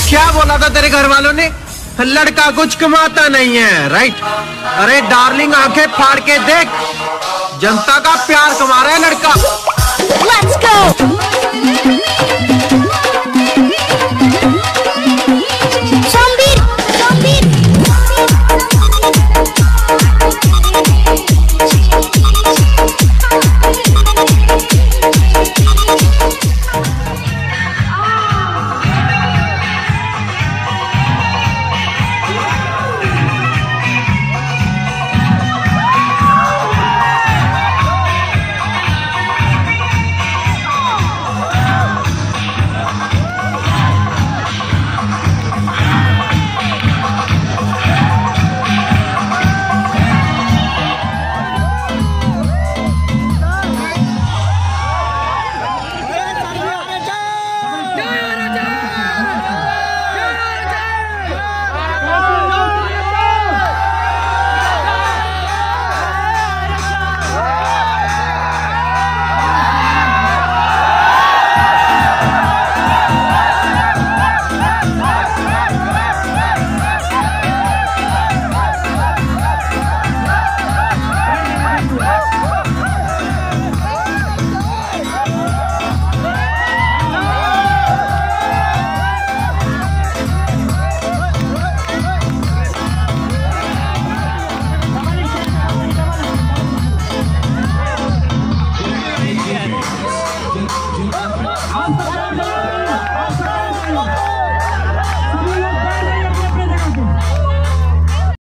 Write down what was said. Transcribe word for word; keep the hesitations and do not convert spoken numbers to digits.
क्या बोला था तेरे घर वालों ने? लड़का कुछ कमाता नहीं है, राइट? अरे डार्लिंग, आंखें फाड़ के देख, जनता का प्यार कमा रहा है लड़का। Let's go!